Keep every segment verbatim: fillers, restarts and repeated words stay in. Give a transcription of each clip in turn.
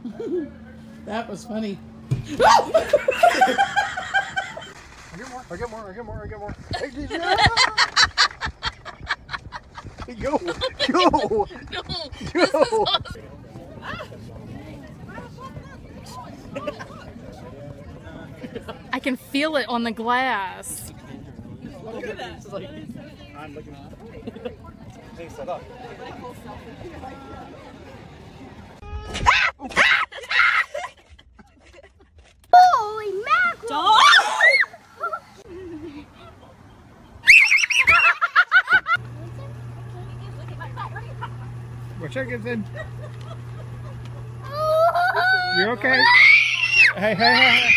That was funny. I get more, I get more, I get more, I get more. Hey, go, go, No, go. I can feel it on the glass. Look at that. Like, I'm looking. Hey, set up. Holy mackerel! Watch out, Gibson. You're okay. Hey, hey, hey, hey.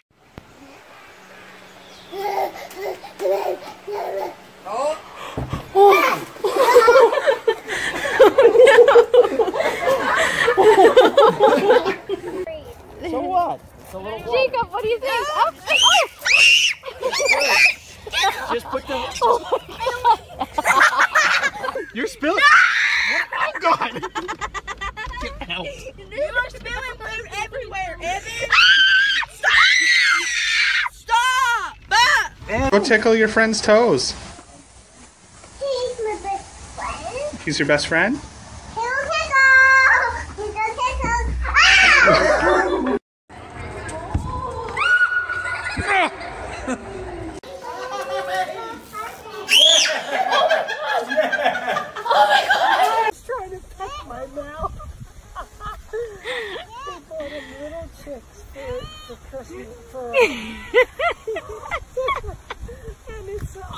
Oh. So what? It's a little blood. Jacob, what do you think? Oh, oh. Just put the. You're spilling. Oh God! Get out! You are spilling food everywhere, Evan. Stop! Stop! Go tickle your friend's toes. He's my best friend. He's your best friend? He'll tickle! He'll tickle! Ah! He's trying to touch my mouth. They bought him little chicks for, for Christmas. For, and it's oh.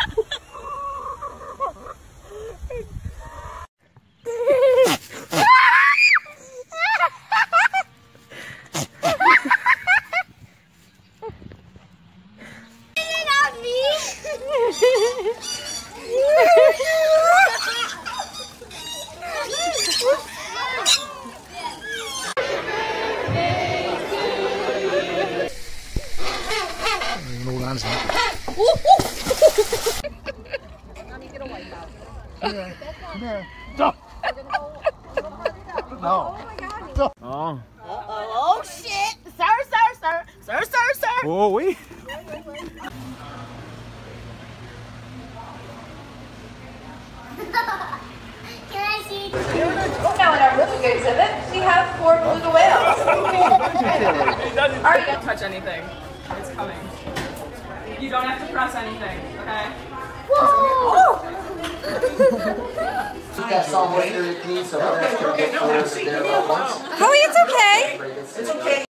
Hold on a second. Come here. Come here. Stop. No. Stop. Oh. Uh-oh. Oh, shit. Sir, sir, sir. Sir, sir, sir. Oh, wait. Can I see? Oh, now in our really good exhibit, we have four beluga whales. Alright, don't touch anything. It's coming. You don't have to press anything, okay? Whoa! That's all what you're repeating, so that's going to get close there at once. Oh, it's okay. It's okay.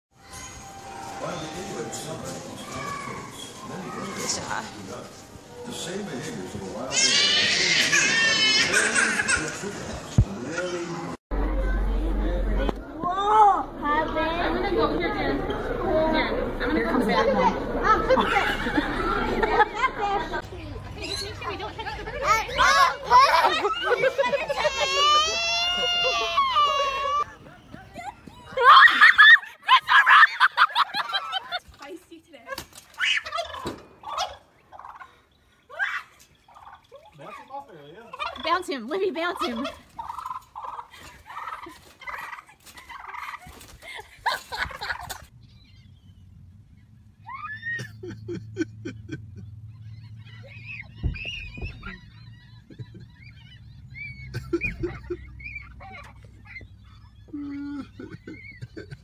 The same behaviors of a wild Whoa! I'm gonna go here, Jen. Jen, I'm gonna come back. Oh, flip it. Don't touch the bird. Oh! You're so Spicy today. Bounce him, Libby, bounce him.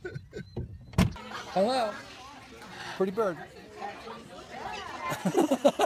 Hello. Pretty bird.